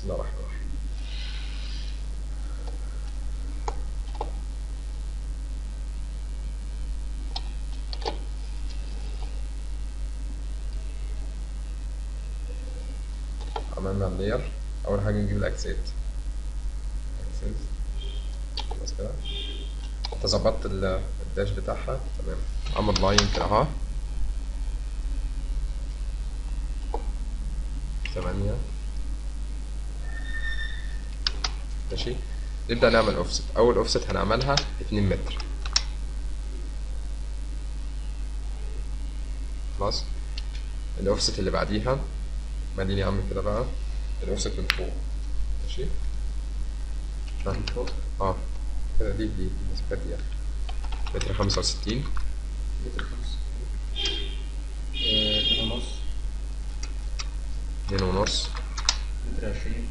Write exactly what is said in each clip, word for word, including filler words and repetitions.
بسم الله الرحمن الرحيم. عملنا اللاير. اول حاجه نجيب الاكسات اكسس بس كده. انت ظبطت ال- الداش بتاعها تمام. عمل لاين كده اهو ثمانية. ماشي. نبدأ نعمل اوفست. اول اوفست هنعملها اتنين متر. خلاص. الاوفست اللي بعديها ماليني اعمل كده بقى الاوفست من فوق. ماشي. ها. من فوق اه كده دي دي المسافات دي يعني. متر خمسة وستين. متر خمسة اتنين ونص اتنين ونص. متر عشرين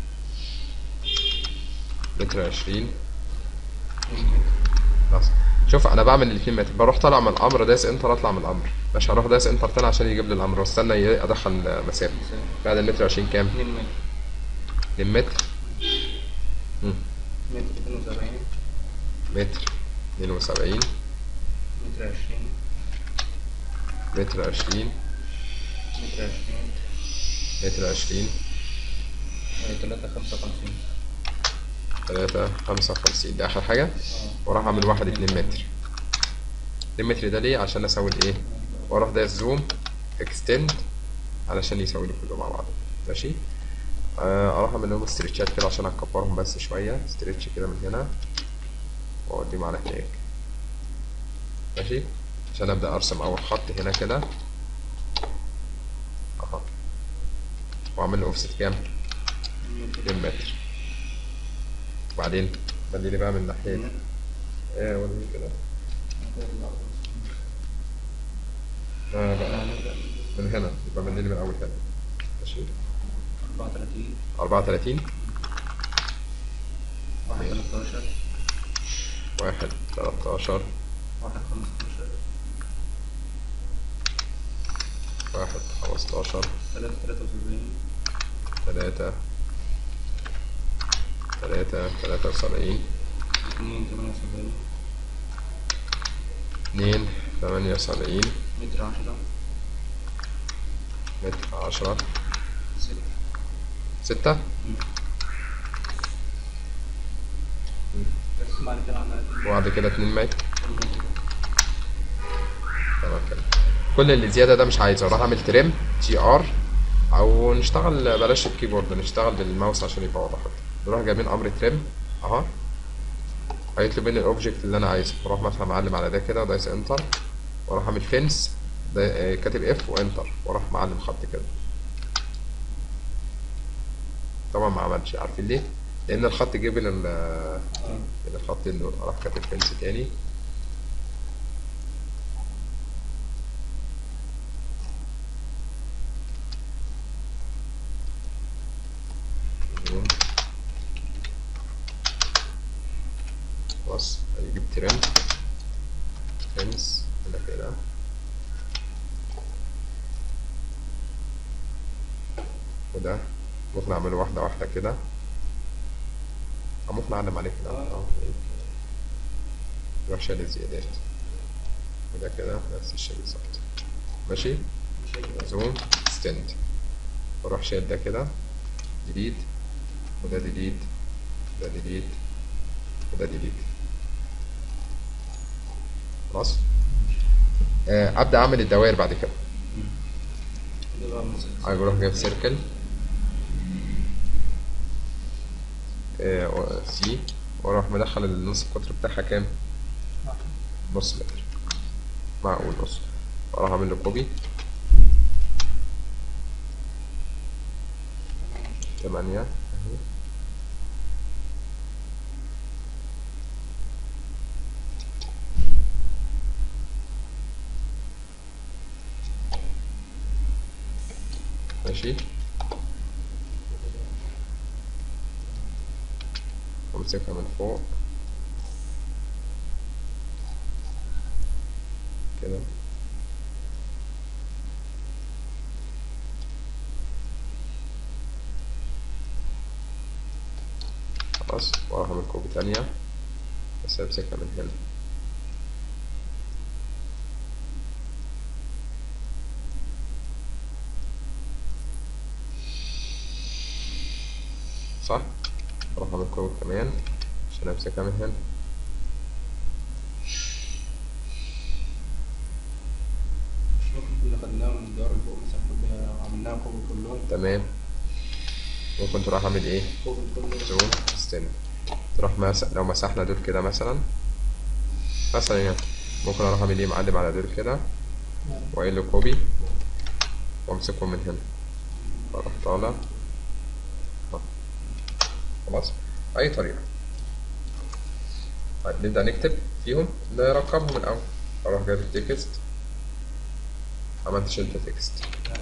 متر عشرين. اتنين متر. خلاص. شوف انا بعمل الاتنين متر، بروح طالع من الامر دايس انتر اطلع من الامر. مش هروح دايس انتر تاني عشان يجيب لي الامر واستنى ي- ادخل مسافه. مسافة بعد المتر عشرين كام؟ اتنين متر. اتنين متر. مم. متر اتنين وسبعين. متر اتنين وسبعين. متر عشرين. متر عشرين. متر عشرين. متر عشرين. تلاتة خمسة وخمسين. تلاتة خمسة وخمسين ده آخر حاجة. اه وراح أعمل واحد اتنين متر. اتنين متر ده ليه؟ عشان أسوي الإيه؟ وأروح دايس زوم اكستند علشان يسوي لي كله مع بعض. ماشي؟ آه، أروح أعمل لهم استريتشات كده عشان أكبرهم بس شوية. استريتش كده من هنا وأوديهم على هناك. ماشي؟ عشان أبدأ أرسم أول خط هنا كده أهو. وأعمل له أوفست كام؟ اتنين متر. وبعدين بديلي بقى من الناحية دي. إيه وريني كده. آه بقى من هنا يبقى بديلي من أول هنا. ماشي. أربعة وتلاتين. أربعة وتلاتين. واحد تلاتاشر. واحد تلاتاشر. واحد خمستاشر. واحد خمستاشر. تلاتة تلاتة وسبعين. تلاتة تلاتة تلاتة وسبعين. اتنين تمانية وسبعين. اتنين تمانية وسبعين. متر عشرة. متر عشرة. ستة. ستة. بس بعد كده عملت وبعد كده اتنين متر. تمام كده. كل اللي زيادة ده مش عايزه، اروح اعمل تريم تي ار او نشتغل بلاش الكيبورد، نشتغل بالماوس عشان يبقى واضح اكتر. نروح جايبين امر تريم اهو. هيطلب مني الاوبجكت اللي انا عايزه، اروح مثلا معلم على ده كده ودايس انتر واروح اعمل فينس ده كاتب اف وانتر واروح معلم خط كده. طبعا ما عملش، عارفين ليه؟ لان الخط جه بين ال بين الخطين دول. اروح كاتب فينس تاني. خلاص هيجيب ترم فينس هنا كده. وده ممكن نعمله واحدة واحدة كده أو ممكن أعلم عليه كده أهو. يروح شايل الزيادات. وده كده نفس الشيء بالظبط. ماشي. زوم ستند واروح شايل ده كده ديليت وده ديليت وده ديليت وده ديليت. خلاص. آه، أبدأ أعمل الدوائر بعد كده. أروح جايب سيركل سي واروح مدخل النص القطر بتاعها كام؟ نص متر. معقول نص. واروح اعمل له كوبي تمانية اهي. ماشي. وامسكها من فوق كده. خلاص، واروح اعمل كوبي تانية بس امسكها من هنا. صح، اروح اعمل كوبي كمان عشان امسكها من هنا. مش ممكن اللي خدناه من الدار اللي فوق مثلا كلها عملناها كوبي كلهم. تمام، ممكن تروح اعمل ايه؟ كوبي كلهم. زوم، استنى، تروح مس... لو مسحنا دول كده مثلا مثلا يعني ممكن اروح اعمل ايه؟ معلم على دول كده وقايل له كوبي وامسكهم من هنا واروح طالع. خلاص، اي طريقة. طيب نبدأ نكتب فيهم، نرقمهم الأول. أروح جايب التكست، عملت شلت تكست.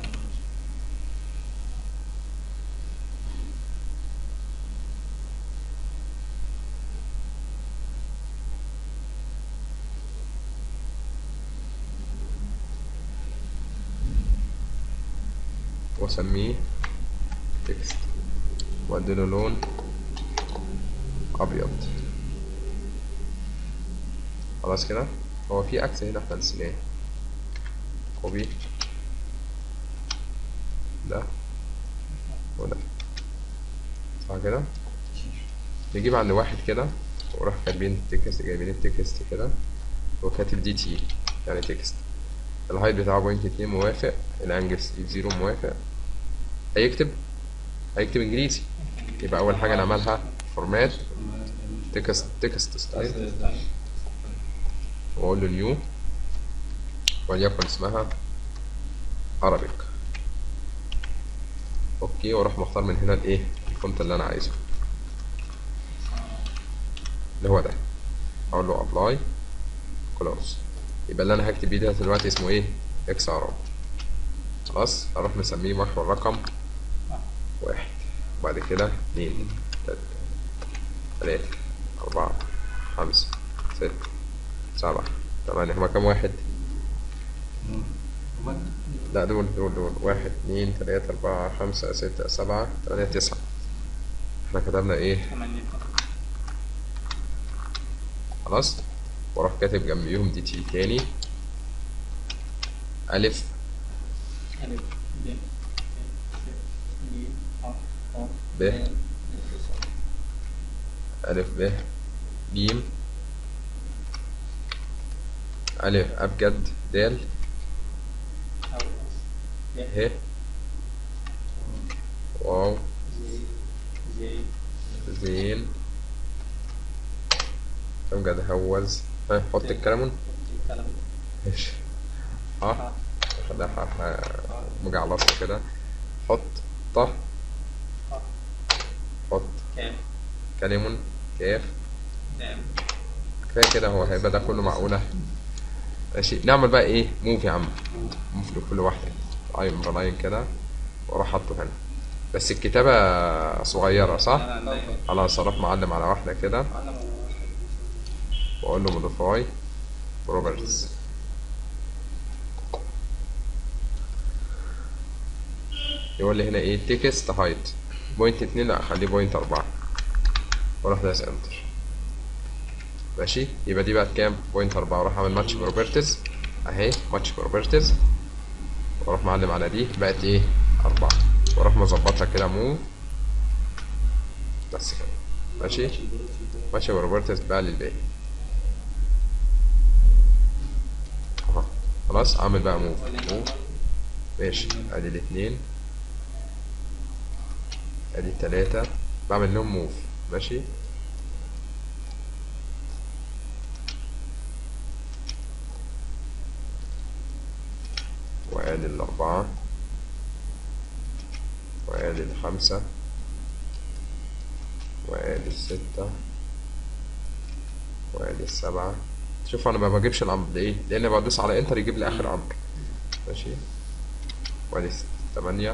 وأسميه تكست وأديله لون أبيض. خلاص كده، هو في عكس هنا احنا نسيناه. كوبي ده وده، صح كده. نجيب عند واحد كده وراح كاتبين التكست، جايبين التكست كده وكاتب دي تي يعني تكست. الهايت بتاعه بوينت اتنين موافق، الانجل زيرو موافق. هيكتب هيكتب انجليزي، يبقى اول حاجه نعملها فورمات تكست تكست ستايل، واقول له نيو وليكن اسمها عربيك. اوكي، واروح مختار من هنا الايه الفونت اللي انا عايزه اللي هو ده، اقول له ابلاي كلوز. يبقى اللي انا هكتب بيه ده دلوقتي اسمه ايه؟ اكس عربي. خلاص، اروح مسميه محور رقم واحد، وبعد كده اتنين تلاتة أربعة خمسة ستة سبعة تمانية. هما كام واحد؟ لا، دول دول دول واحد اتنين تلاتة أربعة خمسة ستة سبعة تمانية تسعة. احنا كتبنا ايه؟ خلاص، واروح كاتب جنبيهم دي تي تاني، ألف ألف ب ب ألف ب جيم ألف أبجد دال ه واو زين أبجد هوز. ها، حط الكلمون. ماشي، اه خليها مجعلصة كده. حط ط، حط كلمون كاف. كفاية كده، هو هيبقى ده كله معقولة. ماشي، نعمل بقى ايه؟ موف يا عم، موف لكل واحدة، لاين بلاين كده واروح حاطه هنا. بس الكتابة صغيرة صح؟ خلاص، اروح معلم على واحدة كده واقول له موديفاي بروبرتيز. يقول لي هنا ايه؟ تكست هايت بوينت اتنين، لا اخليه بوينت اربعة واروح دايس انتر. ماشي، يبقى دي بقت كام؟ بوينت اربعة. واروح اعمل ماتش بروبرتيز اهي، ماتش بروبرتيز، واروح معلم على دي بقت ايه؟ اربعة، واروح مظبطها كده مو بس كده. ماشي، ماتش بروبرتيز بقى للباقي اهو. خلاص، اعمل بقى موف موف. ماشي، ادي الاتنين ادي التلاتة، بعمل لهم موف. ماشي، وادي الاربعة وادي الخمسة وادي الستة وادي السبعة. شوف انا ما بجيبش الامر ليه؟ لان بدوس على انتر يجيب لي اخر امر. ماشي، وادي تمانية،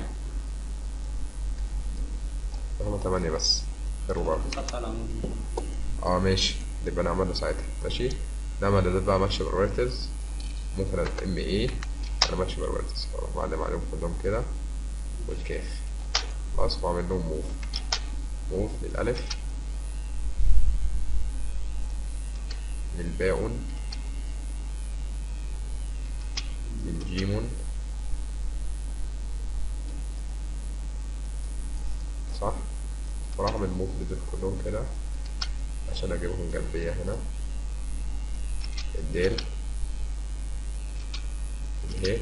هما تمانية بس خير وبركة. اه ماشي، نبقى نعمله ساعتها. ماشي، نعمل ده بقى ماتش بروبرتيز. ممكن ام ايه انا ماتش بروبرتيز، اروح معلم عليهم كلهم كده والكاف. خلاص، واعمل لهم موف موف للالف من باء من جيم، صح؟ وراح من المفرد دول كلهم كده عشان اجيبهم جنبية هنا. الدال، اله،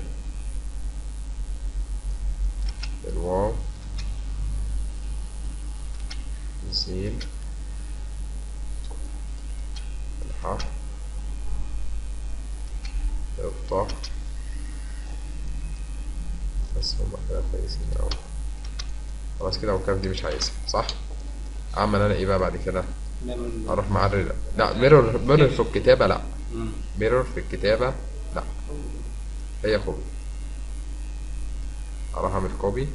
الواو، السين، الحاء، الطاء. بس هما كده كويسين اوي. خلاص كده، والكاف دي مش عايزها، صح؟ اعمل انا ايه بقى بعد كده؟ نعمل اروح معرر. لا، ميرور ميرور في الكتابة لا. مم. ميرور في الكتابة لا، هي كوبي. اروح اعمل كوبي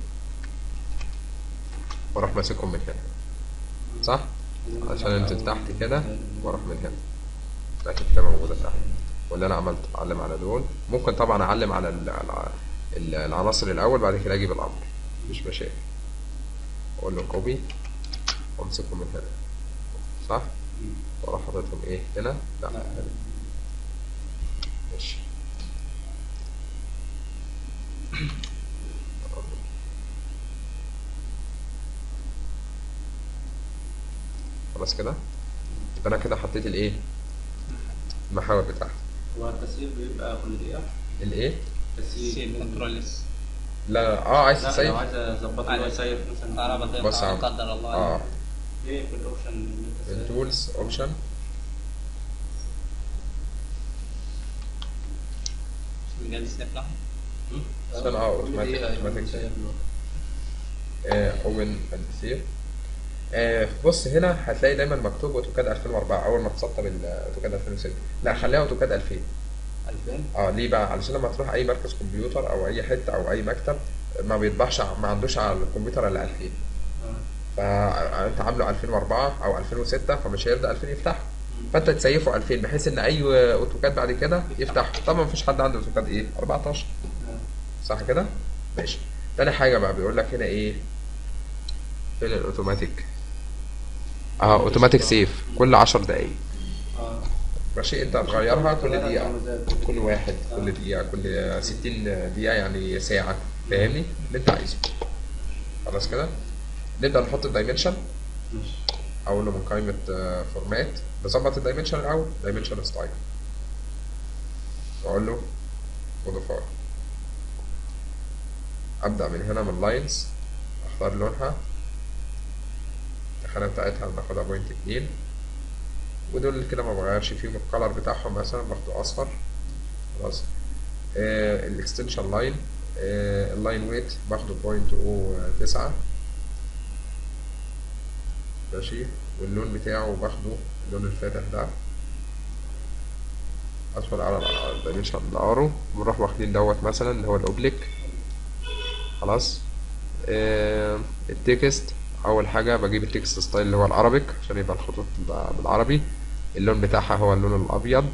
واروح ماسكهم من هنا، صح؟ عشان انزل تحت كده واروح من هنا، بقى الكتابة موجودة تحت. واللي انا عملت اعلم على دول. ممكن طبعا اعلم على ال- على ال- العناصر الاول، بعد كده اجيب الامر، مش مشاكل. اقول له كوبي وامسكهم من هنا، صح؟ مم. واروح حاططهم ايه هنا؟ لا لا. هنا. ماشي. خلاص كده، يبقى انا كده حطيت الايه؟ المحاور بتاعتي. هو التسيير بيبقى كل دقيقة؟ الايه؟ تسيير سيب كنترول اس. لا اه عايز لا، تسيب. لو عايز اظبط له يسيف مثلا. انا بضيف بص يا لا عم. قدر الله. اه ايه في الاوبشن اللي انت سايف؟ التولز اوبشن. بجد سيف لحظة. مم. عشان اه كل اوتوماتيك دقيقة يبقى اوتوماتيك مسيف له. اوبن اند سيف. بص هنا هتلاقي دايما مكتوب اوتوكاد ألفين وأربعة اول ما تسطب الاوتوكاد ألفين وستة. لا خليها اوتوكاد ألفين. ألفين؟ اه ليه بقى؟ علشان لما تروح اي مركز كمبيوتر او اي حته او اي مكتب ما بيطبعش، ما عندوش على الكمبيوتر الا ألفين. اه. فانت عامله ألفين وأربعة او ألفين وستة، فمش هيرضى ألفين يفتحه. مم. فانت تسيفه ألفين بحيث ان اي اوتوكاد بعد كده يفتحه. طبعا مفيش حد عنده اوتوكاد ايه أربعتاشر، اه. صح كده؟ ماشي. تاني حاجه بقى بيقول لك هنا ايه؟ فين الاوتوماتيك؟ اه اوتوماتيك سيف كل عشر دقايق. اه. ماشي، انت هتغيرها كل دقيقه، مزاج. كل واحد، كل دقيقه، كل ستين دقيقه، يعني ساعه. فاهمني اللي انت عايزه؟ خلاص كده، نبدا نحط الدايمنشن. ماشي. اقول له من قائمه فورمات نظبط الدايمنشن الاول، دايمنشن ستايل، واقول له موديفاي. ابدا من هنا من لاينز، اختار لونها، الخانه بتاعتها ناخدها بوينت اتنين، ودول كده ما بغيرش فيهم الكلر بتاعهم، مثلا باخده اصفر. خلاص. آه الاكستنشن لاين، آه اللاين ويت باخده بوينت او تسعة. ماشي. واللون بتاعه باخده اللون الفاتح ده، ادخل على الدايمنشن الارو، بنروح واخدين دوت مثلا اللي هو الاوبليك. خلاص. آه التكست، اول حاجه بجيب التكست ستايل اللي هو العربيك عشان يبقى الخطوط بالعربي. اللون بتاعها هو اللون الابيض.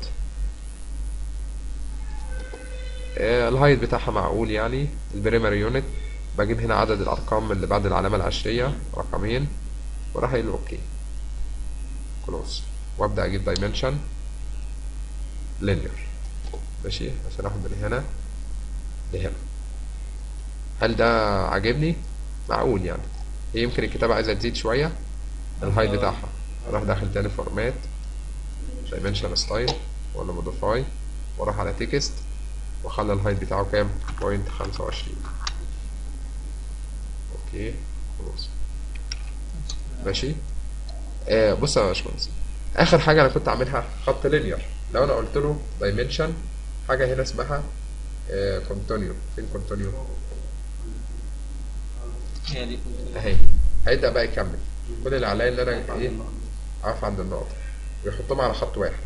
آه الهايت بتاعها معقول يعني. البريمري يونت بجيب هنا عدد الارقام اللي بعد العلامه العشريه، رقمين، وراح قايل له اوكي خلاص، وابدا اجيب دايمنشن لينير. ماشي، عشان اخد من هنا لهنا. هل ده عاجبني؟ معقول يعني. هي يمكن الكتابة عايزة تزيد شوية الهايت بتاعها. اروح داخل تاني فورمات، دايمنشن ستايل، ولا موديفاي، واروح على تكست واخلي الهايت بتاعه كام؟ بوينت خمسة وعشرين. اوكي خلاص. ماشي. آه بص يا باشمهندس، اخر حاجة انا كنت عاملها خط لينير. لو انا قلت له دايمنشن حاجة هنا اسمها كونتينيو. فين كونتينيو؟ هي دي كنت اهي. هيبدأ بقى يكمل كل اللي عليا ان انا ايه؟ اقف عند النقطة ويحطهم على خط واحد.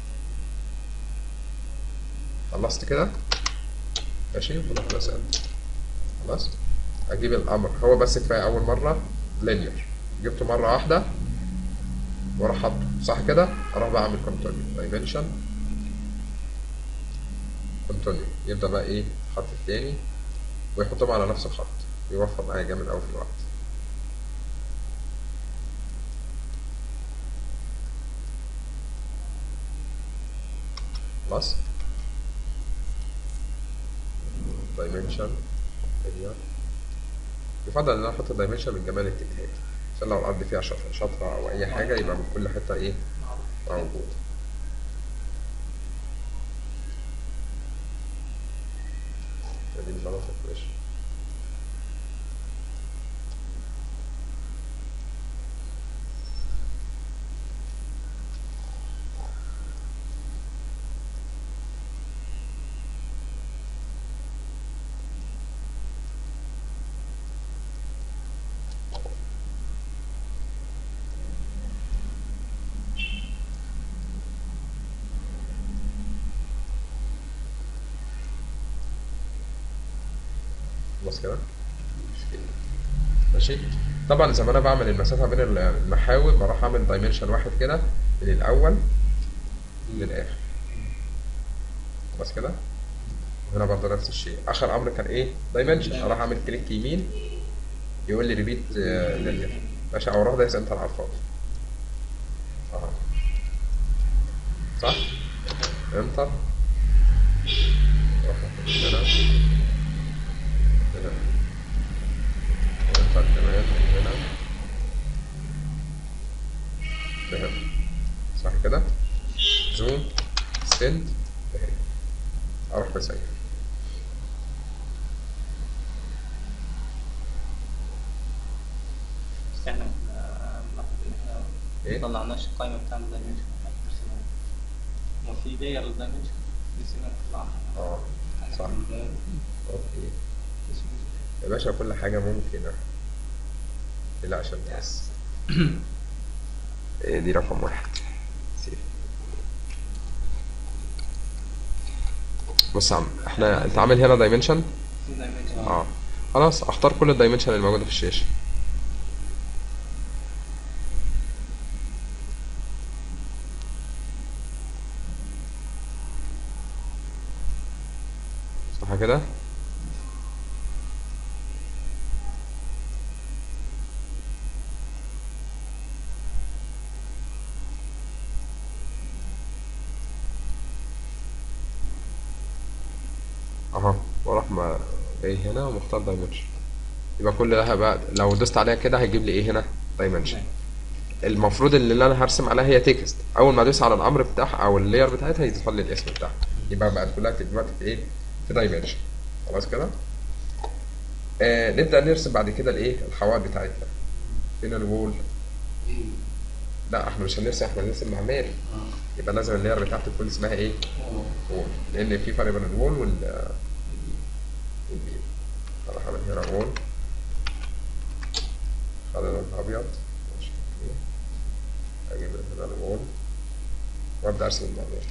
خلصت كده؟ ماشي، خلاص. خلاص. اجيب الامر، هو بس كفاية اول مرة لينير، جبته مرة واحدة واروح حاطه، صح كده؟ اروح بقى اعمل كونتينيو، دايمنشن كونتينيو، يبدأ بقى ايه؟ الخط التاني ويحطهم على نفس الخط، يوفر معايا جامد اوي في الوقت. خلاص. دايمنشن اريا، يفضل ان انا احط الدايمنشن من جميع الاتجاهات عشان لو الارض فيها شط- شطرة او اي حاجة يبقى من كل حتة ايه موجود. دي المناطق ماشي. خلاص كده ماشي. طبعا زي ما انا بعمل المسافة بين المحاور بروح اعمل دايمنشن واحد كده من الاول للاخر. خلاص كده. وهنا برضه نفس الشيء. اخر امر كان ايه؟ دايمنشن. اروح اعمل كليك يمين يقول لي ريبيت لينير ماشي، او اروح دايس انتر على الفاضي. اه صح؟ انتر. اروح هنا هنا انتر كمان هنا هنا صح كده؟ زوم سند اهي. اروح بسيف. بس احنا آه، نلاحظ ان احنا ايه؟ ما طلعناش القائمة بتاع الدايمنشن احنا رسمناها. هو في داير الدايمنشن رسمنا نطلعها. اه صح. اوكي اسمه يا باشا كل حاجة ممكنة إلا عشان بس. إيه دي رقم واحد. سيف. بص يا عم احنا انت عامل هنا دايمنشن. دايمنشن. اه خلاص اختار كل الدايمنشن اللي موجودة في الشاشة. صح كده؟ اهو واروح ما جاي هنا ومختار دايمنشن. يبقى كل ده بقى لو دوست عليها كده هيجيب لي ايه هنا؟ دايمنشن. المفروض اللي انا هرسم عليها هي تكست، اول ما ادوس على الامر بتاعها او اللاير بتاعتها يظهر لي الاسم بتاعها، يبقى بقت كلها دلوقتي في ايه؟ في دايمنشن. خلاص كده. آه نبدا نرسم بعد كده الايه؟ الحوائط بتاعتنا. فين الوول؟ لا احنا مش هنرسم، احنا هنرسم معماري. يبقى لازم اللاير بتاعته تكون اسمها ايه؟ وول، لان في فرق بين الوول وال والبيم. اروح اعمل هنا وول خلي لونها ابيض ماشي. اجيب هنا الوول وابدا ارسم المعماري.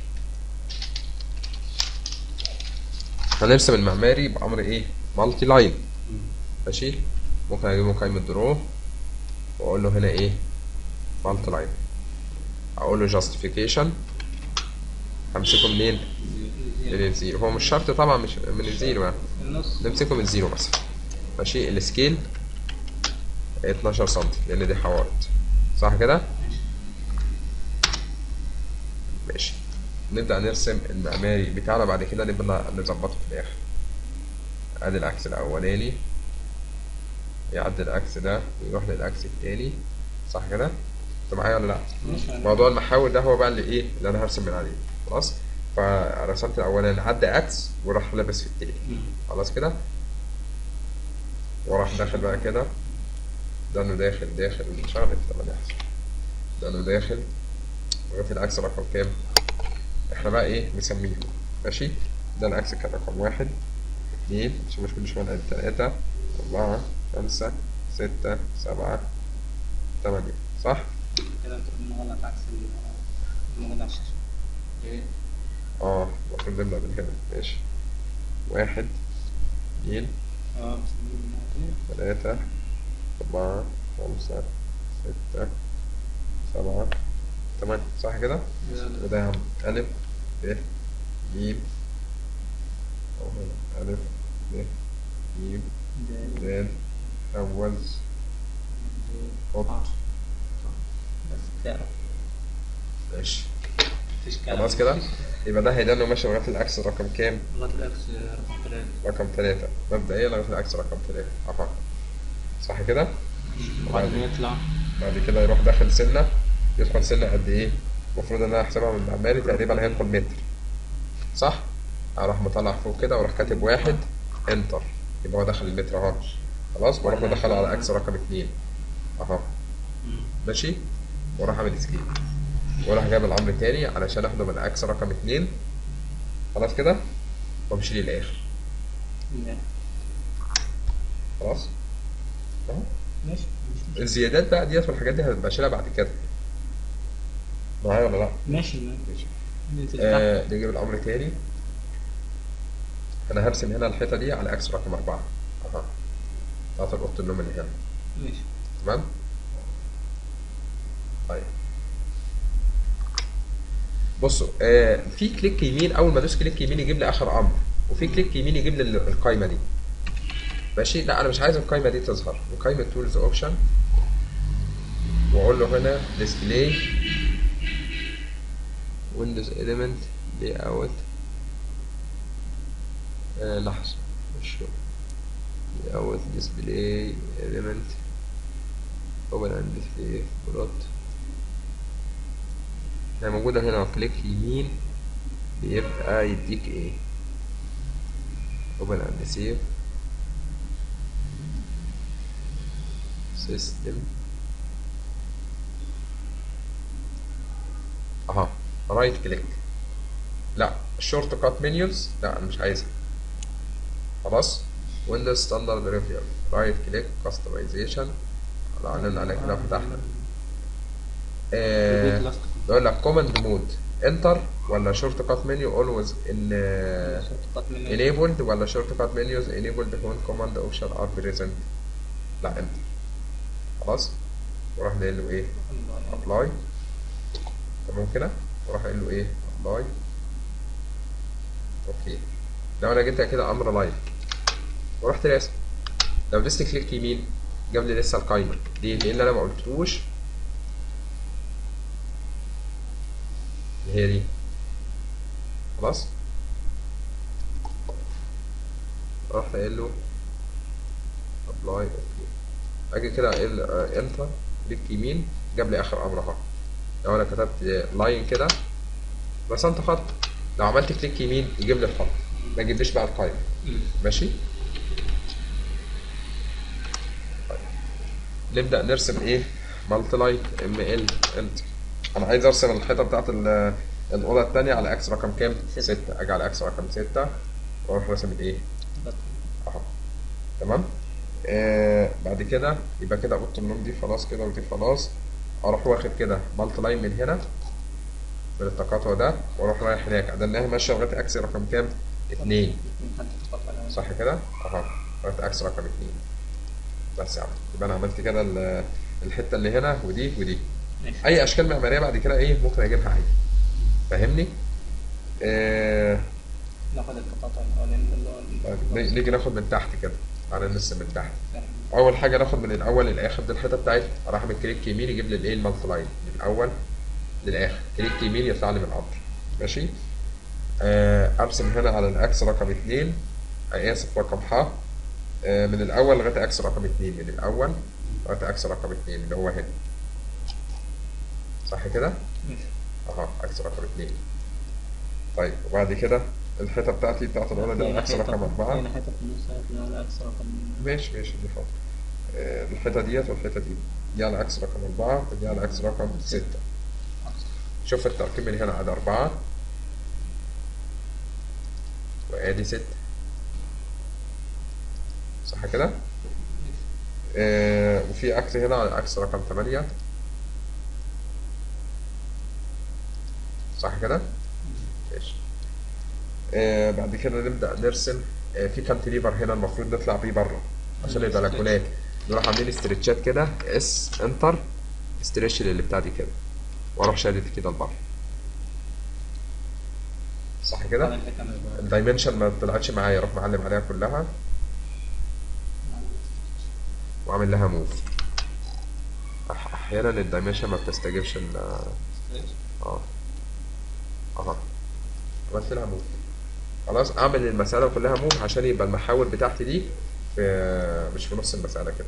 هنرسم المعماري بامر ايه؟ مالتي لاين ماشي. ممكن اجيب مقايمة درو واقول له هنا ايه؟ مالتي لاين. اقول له جاستيفيكيشن همسكه منين؟ من الزيرو. هو مش شرط طبعا مش من الزيرو يعني. النص. نمسكه من الزيرو مثلا ماشي. السكيل اتناشر سنتي لان دي حوائط صح كده؟ ماشي. نبدأ نرسم المعماري بتاعنا بعد كده نبدأ نظبطه في الآخر. ادي العكس الأولاني يعدي العكس ده ويروح للعكس التاني صح كده؟ انتوا معايا ولا لأ؟ موضوع المحاور ده هو بقى اللي ايه؟ اللي أنا هرسم من عليه. خلاص؟ فرسمت الأولاني عدى عكس وراح لابس في التاني. خلاص كده؟ وراح داخل بقى كده. ده انه داخل داخل مش عارف طبعا يحصل. ده انه داخل لغاية العكس رقم كام؟ احنا بقى ايه نسميه ماشي. ده العكس كان رقم واحد اتنين عشان مش كل شوية نعد تلاتة أربعة خمسة ستة سبعة تمانية صح؟ كده بتقول غلط عكس الموجود على الشاشة. ايه؟ اه المفروض نبدأ من هنا ماشي. واحد اتنين اه بس تلاتة أربعة خمسة ستة سبعة تمانية صح كده؟ وده يا عم ألف ب ج أو هنا ألف ب ج د حوز حط بس تعرف ماشي. مفيش كلام. خلاص كده يبقى ده هيدل انه ماشي لغايه الاكس رقم كام؟ لغاية الإكس رقم ثلاثة. رقم ثلاثة مبدئيا لغايه الاكس رقم ثلاثة. اها صح كده؟ وبعد ما يطلع بعد كده يروح داخل سنه، يدخل سنه قد ايه؟ المفروض ان انا احسبها من معماري تقريبا هيدخل متر، صح؟ اروح مطلع فوق كده واروح كاتب واحد انتر، يبقى هو دخل المتر اهو. خلاص واروح مدخله على اكس رقم اتنين اهو، ماشي؟ واروح اعمل اسكيب واروح جايب الامر تاني علشان اخده من اكس رقم اتنين، خلاص كده، وامشي للاخر. خلاص اهو. ماشي. الزيادات بقى ديت والحاجات دي هبقى اشيلها بعد كده، معايا ولا لا؟ ماشي. ماشي. ننزل تحت. آه نجيب الامر تاني. انا هرسم هنا الحيطه دي على اكس رقم اربعة اها، بتاعت اوضه النوم اللي هنا، ماشي. تمام؟ طيب بصوا، آه في كليك يمين، اول ما ادوس كليك يمين يجيب لي اخر امر، وفي كليك يمين يجيب لي القايمه دي، ماشي؟ لا انا مش عايز القايمه دي تظهر، وقايمه تولز اوبشن، واقول له هنا ديسبلاي ويندوز اليمنت لاي اوت، لحظه مش لاي اوت ديسبلاي اليمنت اوبن اند ديسبلاي بلوت، هي موجوده هنا، كليك يمين بيبقى يديك ايه؟ اوبن اند سيف سيستم اها، رايت كليك، لا الشورت كات منيوز لا انا مش عايزها، خلاص. ويندوز ستاندرد ريفيو، رايت كليك كاستمايزيشن، على على كده فتحنا. آه بيقول لك كوماند مود انتر ولا شورت كات منيو اولويز ان انيبلد، ولا شورت كات منيوز انيبلد وين كوماند اوبشن ار بريزنت، لا انتر، خلاص. وراح قايل له ايه؟ ابلاي، تمام كده، وراح قايل له ايه؟ ابلاي، اوكي. لو انا جبت كده امر لايك ورحت راسم، لو دوست كليك يمين جاب لي لسه القايمه دي، لان انا ما قلتلوش اللي هي دي، خلاص. رحت قايل له ابلاي، اوكي. اجي كده اقول انتر كليك يمين جاب لي اخر امر اهو. لو انا كتبت لاين كده رسمت خط، لو عملت كليك يمين يجيب لي الخط، ما يجيبليش بقى القايمه، ماشي؟ طيب نبدا نرسم ايه؟ مالتي لايت ام ال انتر. انا عايز ارسم الحيطه بتاعت الاوضه الثانيه على اكس رقم كام؟ ستة. اجي على اكس رقم ستة واروح راسم الايه؟ اهو، تمام. آه بعد كده يبقى كده اوضه النوم دي خلاص كده، ودي خلاص. اروح واخد كده مالتي لاين من هنا من التقاطع ده، واروح رايح هناك، عدلناها ماشيه لغايه اكس رقم كام؟ اتنين، صح كده؟ اهو لغايه اكس رقم اتنين. بس يا عم يبقى انا عملت كده الحته اللي هنا ودي ودي. اي اشكال معماريه بعد كده ايه ممكن اجيبها عادي، فاهمني؟ آه ناخد التقاطع الاولاني اللي هو نيجي ناخد من تحت كده، تعالى نرسم من تحت. اول حاجه ناخد من الاول للاخر دي الحته بتاعتي، اروح اعمل كليك يمين يجيب لي الايه؟ المالتي لاين من الاول للاخر، كليك يمين يطلع لي من الامر، ماشي؟ آه ارسم هنا على الاكس رقم اتنين، اسف رقم ح، آه من الاول لغايه اكس رقم اتنين، من الاول لغايه اكس رقم اتنين اللي هو هنا، صح كده؟ اها اكس رقم اتنين. طيب وبعد كده الحيطه بتاعتي بتاعت الاولى دي على اكس رقم اربعة، هنا حته في النص هتلاقي على اكس رقم، ماشي ماشي دي فاضي. آه الحيطه ديت والحيطه دي دي على اكس رقم اربعة ودي على اكس رقم ستة. شوف التركيب من هنا ادي اربعة وادي ستة، صح كده؟ آه وفي عكس هنا على عكس رقم تمانية، صح كده؟ ماشي. آه بعد كده نبدأ نرسم. آه في كانتليفر هنا المفروض نطلع بيه بره عشان البلكونات، نروح عاملين استرتشات كده، اس انتر استريتش اللي بتاع دي كده، واروح شادد كده لبره، صح كده؟ الدايمنشن ما طلعتش معايا، اروح معلم عليها كلها واعمل لها موف. احيانا الدايمنشن ما بتستجيبش ال اه اها عملت لها موف. خلاص اعمل المسألة كلها موف عشان يبقى المحاور بتاعتي دي في مش في نص المسألة كده.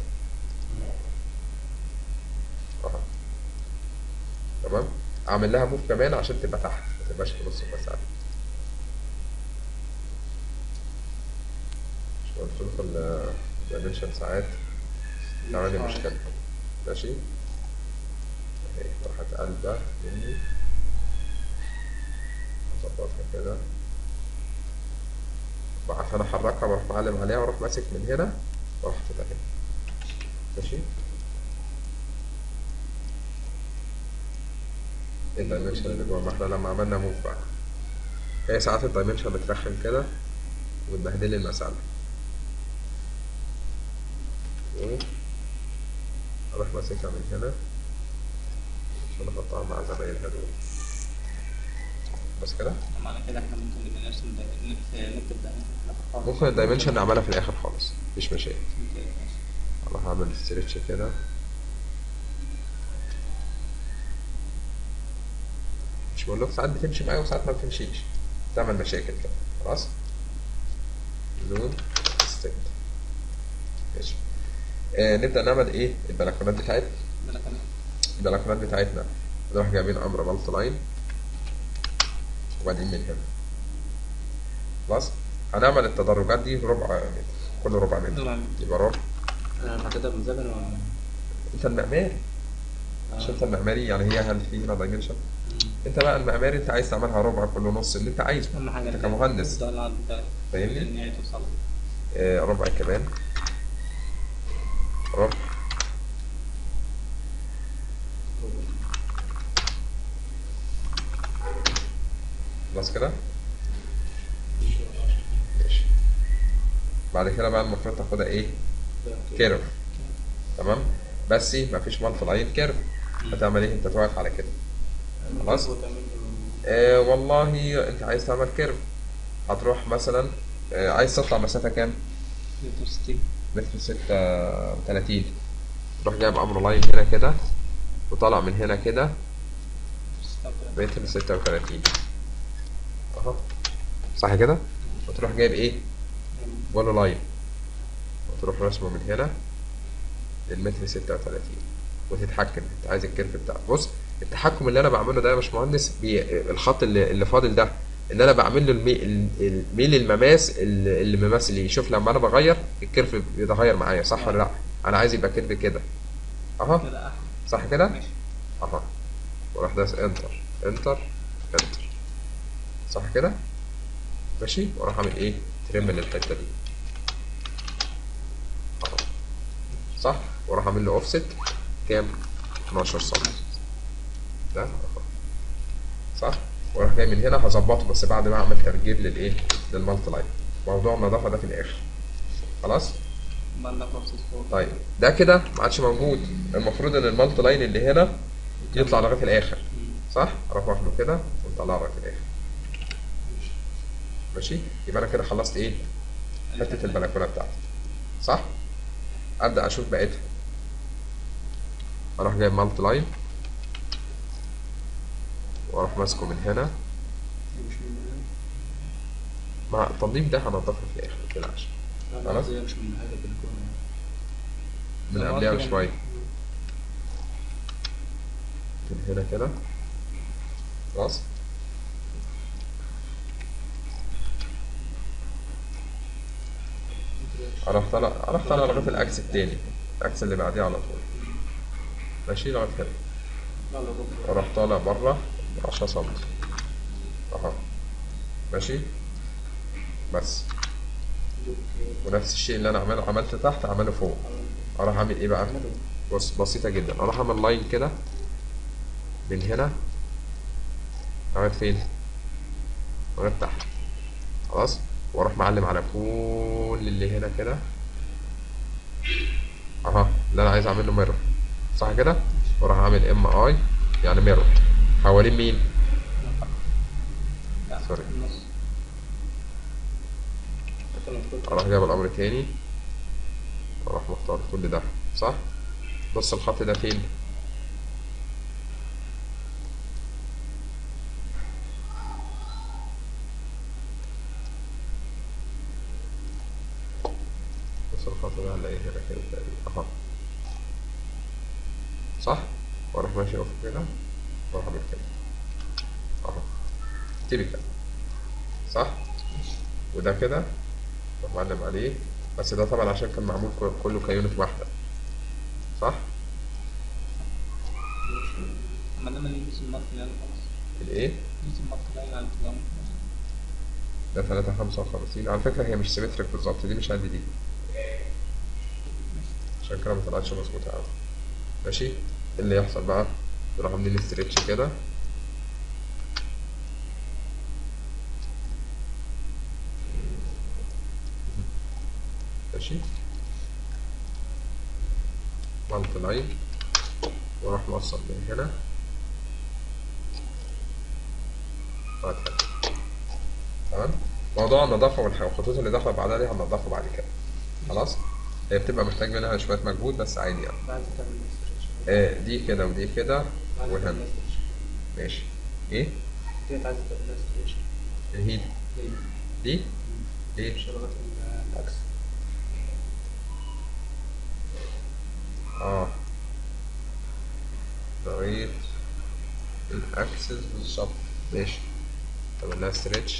اهو تمام. اعمل لها موف كمان عشان تبقى تحت ما تبقاش في نص المسألة. مش قلت لكم الدايمنشن ساعات تعمل مشكلة. ماشي اهي راحت قلبة مني. اظبطها كده عشان احركها بروح معلم عليها واروح ماسك من هنا واروح حاططها هنا. ماشي. ايه الدايمنشن اللي جوه؟ ما احنا لما عملنا موف بقى هي ساعات الدايمنشن بترخم كده وبتبهدل لي المسألة. اروح ماسكها من هنا عشان احطها مع زمايلها دول. بس كده. معنى كده احنا ممكن نبقى نرسم دا- نكتب دايمنشن في الآخر خالص. ممكن الدايمنشن نعملها في الاخر خالص مفيش مشاكل. ممكن، ماشي. اروح اعمل ستريتش كده. مش بقول لك ساعات بتمشي معايا وساعات ما بتمشيش تعمل مشاكل كده. خلاص. لون ستيت. ماشي. آه نبدأ نعمل ايه البلكونات بتاعتنا. بلكونات. البلكونات بتاعتنا نروح جايبين امر مالت لاين وبعدين من هنا. خلاص. هنعمل التدرجات دي ربع متر كل ربع متر. ربع متر. يبقى ربع. انا حطيتها بمزاج ولا؟ انت المعماري. مش انت المعماري يعني هي هل في هنا دايمنشن؟ انت بقى المعماري انت عايز تعملها ربع كل نص اللي انت عايزه. اهم حاجه انت كمهندس ده العرض ده فاهمني؟ ان هي توصل. آه ربع كمان. ربع. خلاص كده. ماشي. بعد كده بقى المفروض تاخدها ايه؟ كيرف. تمام. بس مفيش مالت لاين كيرف. هتعمل ايه؟ انت توقف على كده. خلاص. آه والله انت عايز تعمل كيرف هتروح مثلا آه عايز تطلع مسافة كام؟ متر ستين. متر ستة وتلاتين. تروح جايب امر لاين هنا كده وطالع من هنا كده متر ستة وتلاتين. اهو صح كده. وتروح جايب ايه؟ ولا لاين وتروح رسمه من هنا للمتر ستة وتلاتين وتتحكم انت عايز الكيرف بتاعك. بص التحكم اللي انا بعمله ده يا باشمهندس الخط اللي, اللي فاضل ده ان انا بعمل له المي... الميل المماس اللي, اللي مماثل ليه. شوف لما انا بغير الكيرف بيتغير معايا صح ولا لا؟ انا عايز يبقى كيرف كده اهو صح كده اهو. وراح داس انتر انتر انتر صح كده. ماشي. وراح اعمل ايه؟ ترم للحته دي اهو صح. وراح اعمل له اوفست كام؟ اتناشر سم ده اهو صح. وراح جاي من هنا هظبطه بس بعد ما اعمل ترجيب للايه؟ للمالت لاين. موضوع النظافه ده في الاخر. خلاص. طيب ده كده ما عادش موجود. المفروض ان المالت لاين اللي هنا يطلع لغايه الاخر صح. اروح واخده كده ونطلعه لغايه الاخر. ماشي. يبقى انا كده خلصت ايه؟ حته البلكونه بتاعتي صح. ابدا اشوف بقيتها. اروح جايب مالت لاين واروح ماسكه من هنا مع التنظيف ده هنضفه في الاخر متقلقش. خلاص. مش من نهايه البلكونه من قبلها بشويه من هنا كده. خلاص. اروح طالع اروح طالع لغايه الاكس التاني الاكس اللي بعديه على طول. ماشي لغايه هنا. اروح طالع بره عشرة سم اهو. ماشي. بس ونفس الشيء اللي انا عمله عملت تحت عمله فوق. اروح اعمل ايه بقى؟ بص بسيطه جدا. اروح اعمل لاين كده من هنا لغايه فين؟ لغايه تحت. خلاص. واروح معلم على كل اللي هنا كده اها اللي انا عايز اعمل له ميرور صح كده. واروح اعمل ام اي يعني ميرور حوالين مين؟ سوري. اروح جايب الامر تاني واروح مختار كل ده صح. بص الخط ده فين؟ كده هنلاقيه هنا كده تقريبا اهو، صح؟ واروح ماشي افق كده واروح اعمل كده اهو، تيبيكال، صح؟ وده كده اروح معلم عليه، بس ده طبعا عشان كان معمول كل- كله كيونت واحدة، صح؟ ما دام اليوز المارك يعني خلاص. الايه؟ اليوز المارك لاين على النظام. ده تلاتة خمسة وخمسين، على فكرة هي مش سيمتريك بالظبط، دي مش قد دي، عشان كده مطلعتش مظبوطة أوي. ماشي؟ إيه اللي يحصل بقى؟ نروح عاملين ستريتش كده، ماشي؟ مالتي لاين، واروح موصل من هنا لغاية هنا. تمام؟ موضوع النظافة والخطوط اللي داخلة بعدها دي هننضفها بعد كده. خلاص؟ هي بتبقى محتاج منها شوية مجهود بس عادي يعني. بعد تعمل استرتش. آه دي كده ودي كده بعد وهنا. تعمل استرتش. ماشي. ايه؟ ديت عايزة تعمل استرتش. الهيل ليه؟ دي؟ ليه؟ شغلات العكس. اه طريقة الاكسس بالظبط. ماشي. تعمل لها ستريتش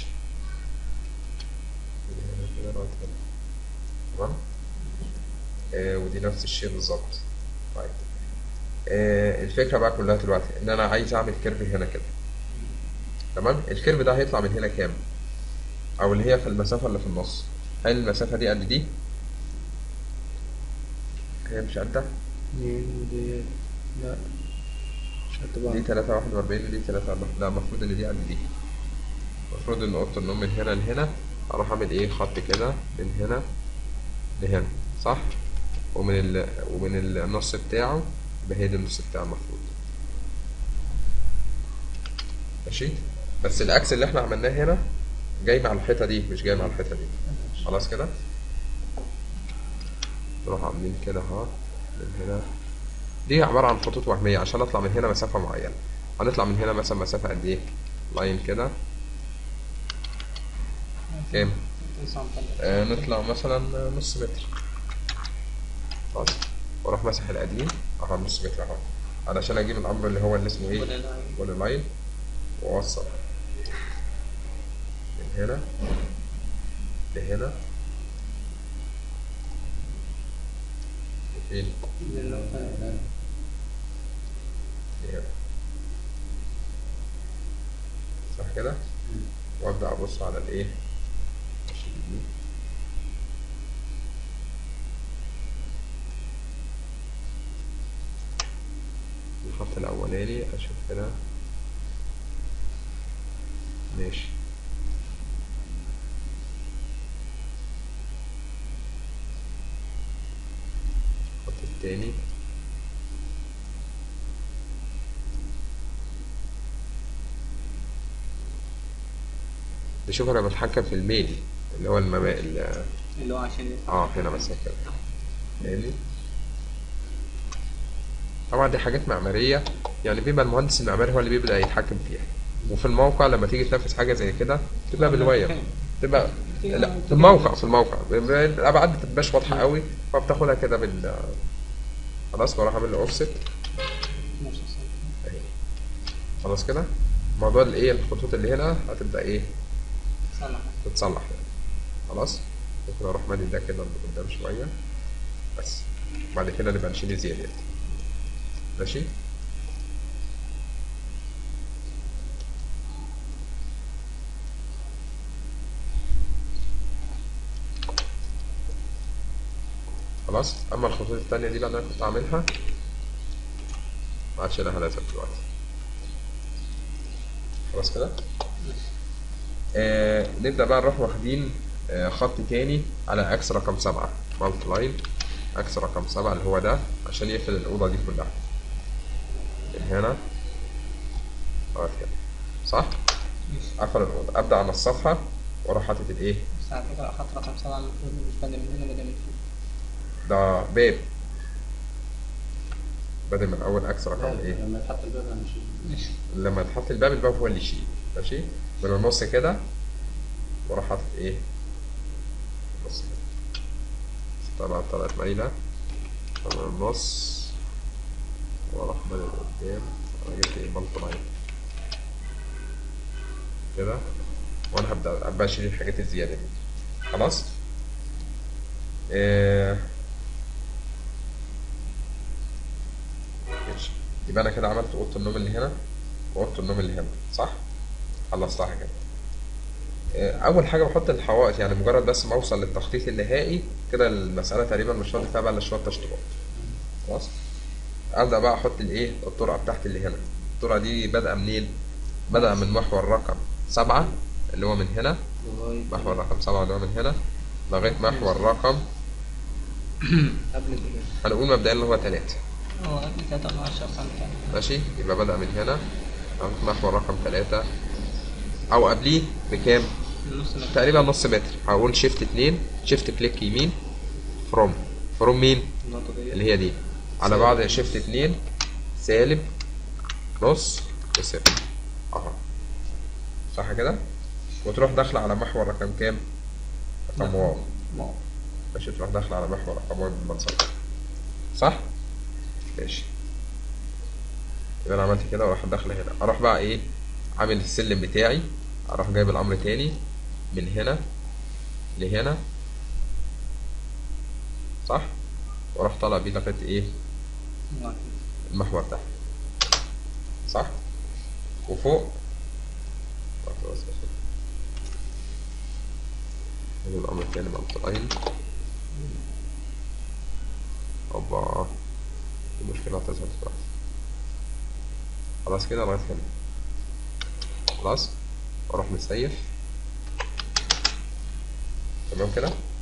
كده لغاية هنا. تمام؟ آه ودي نفس الشيء بالظبط. طيب آه الفكرة بقى كلها دلوقتي ان انا عايز اعمل كيرف هنا كده. تمام؟ الكيرف ده هيطلع من هنا كام؟ او اللي هي في المسافة اللي في النص، هل المسافة دي قد دي؟ هي مش قدها؟ اتنين ودي لا مش قد بعض. دي تلاتة واحد وأربعين ودي تلاتة أربعين، لا المفروض ان دي قد دي. المفروض ان اوضة النوم من هنا لهنا اروح اعمل ايه؟ خط كده من هنا لهنا، صح؟ ومن ال... ومن النص بتاعه يبقى هي دي النص بتاعه المفروض. ماشي؟ بس الاكس اللي احنا عملناه هنا جاي مع الحيطة دي مش جاي مع الحيطة دي. خلاص كده؟ نروح عاملين كده اهو من هنا. دي عبارة عن خطوط وهمية عشان اطلع من هنا مسافة معينة. هنطلع من هنا مثلا مسافة قد ايه؟ لاين كده كام؟ آه نطلع مثلا نص متر. خلاص، واروح ماسح القديم اهو نص متر اهو، علشان اجيب الامر اللي هو اللي اسمه ايه؟ بولي لاين، واوصل من هنا لهنا لفين؟ لهنا. صح كده؟ وابدا ابص على الايه؟ الخط الاولاني اشوف هنا. ماشي. الخط التاني نشوف. انا بتحكم في الميل اللي هو المما اللي اللي هو عشان يطلع. اه هنا مثلا كده تاني. طبعا دي حاجات معمارية يعني بيبقى المهندس المعماري هو اللي بيبدأ يتحكم فيها، وفي الموقع لما تيجي تنفذ حاجة زي كده تبقى بالواير، تبقى لا في الموقع في الموقع بيبقى الأبعاد متبقاش واضحة قوي فبتاخدها كده بال خلاص. بروح أعمل له أوفست نفس السنة. أهي. خلاص كده موضوع الإيه الخطوط اللي هنا هتبدأ إيه صلح. تتصلح يعني. خلاص ممكن أروح مالي ده كده لقدام شوية بس، بعد كده نبقى نشيل الزيادات. ماشي. خلاص. اما الخطوط التانية دي بقى اللي انا كنت عاملها ما عادش لها لازمة دلوقتي. خلاص كده. آه نبدأ بقى نروح واخدين آه خط تاني على اكس رقم سبعة، مالتي لاين اكس رقم سبعة اللي هو ده عشان يقفل الأوضة دي كلها من هنا لغاية هنا، صح؟ قفل الأوضة. أبدأ على الصفحة وأروح حاطط الإيه؟ بس على فكرة خط رقم سبعة المفروض مش بادئ من هنا بادئ من فوق. ده باب بدل من أول اكس رقم إيه؟ لما يتحط الباب هنشيل. ماشي. لما تحط الباب الباب هو اللي يشيل. ماشي. من النص كده واروح حاطط ايه؟ بص كده طبعا طلعت مايلة من النص واروح من قدام. انا جبت ايه بلطة مايلة كده، وانا هبدأ ابقى اشيل الحاجات الزيادة دي. خلاص. إيه... ماشي. يبقى انا كده عملت اوضة النوم اللي هنا واوضة النوم اللي هنا، صح؟ خلصتها كده. اول حاجه بحط الحوائط، يعني مجرد بس ما اوصل للتخطيط النهائي كده المساله تقريبا مش فاضل فيها بقى الا شويه تشطيبات. خلاص. ابدا بقى احط الايه الطرقه بتاعتي اللي هنا. الطرقه دي بادئه منين؟ بادئه من محور رقم سبعة اللي هو من هنا، لغاية محور رقم سبعة اللي هو من هنا لغايه محور رقم قبل كده. هنقول مبدئيا اللي هو تلاتة. هو قبل تلاتة من عشرة خمسة. ماشي. يبقى بدأ من هنا لغايه محور رقم تلاتة او قبليه بكام؟ نص متر. تقريبا نص متر. هقول شيفت اتنين، شيفت كليك يمين، فروم فروم مين؟ النقطة دي اللي هي دي على بعض شيفت اتنين سالب نص وصفر اهو، صح كده؟ وتروح داخله على محور رقم كام؟ رقم واو. واو. ماشي. تروح داخله على محور رقم واو بالمنظر ده، صح؟ ماشي. يبقى انا عملت كده واروح داخله هنا. اروح بقى ايه؟ عامل السلم بتاعي. اروح جايب الامر تاني من هنا لهنا، صح؟ واروح طالع بيه لغايه ايه؟ المحور ده، صح؟ وفوق نجيب الأمر التاني مقطعين. أوبا المشكلة تظهر دلوقتي. خلاص كده لغاية هنا. خلاص. وأروح مسيف. تمام كده.